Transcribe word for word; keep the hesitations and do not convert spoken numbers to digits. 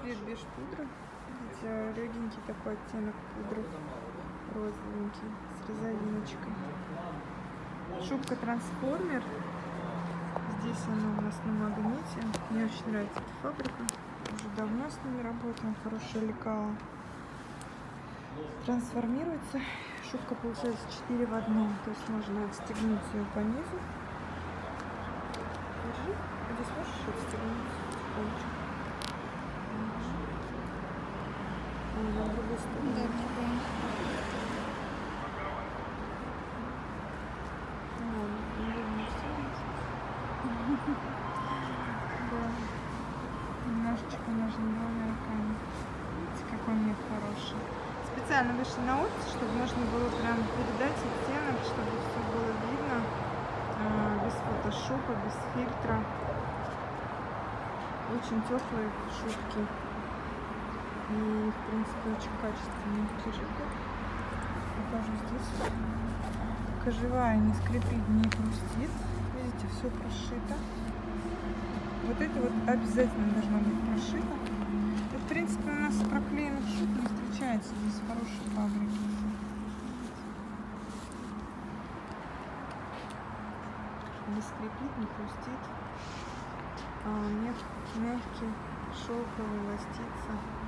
цвет беж пудра. Видите, легенький такой оттенок пудры. Розовенький, с розовиночкой. Шубка трансформер. Здесь она у нас на магните. Мне очень нравится эта фабрика. Уже давно с ними работаем. Хорошее лекало. Трансформируется. Шубка получается четыре в одном. То есть можно отстегнуть ее по низу. Держи. А здесь можешь отстегнуть тихонечко. А на другой стороне. Да, другой. Да. Немножечко нужно двумя руками. Видите, какой мех хороший. Специально вышли на улицу, чтобы можно было прям передать оттенок, чтобы все было видно. А, без фотошопа, без фильтра. Очень теплые шубки. И, в принципе, очень качественные. Покажу здесь. Кожевая не скрипит, не хрустит. Видите, все прошито. Вот это вот обязательно должно быть прошито. И, в принципе, у нас проклеенных шуб не встречается здесь в хорошей фабрике. Не скрипит, не хрустит. А, мех мягкий, шелковый, ластится.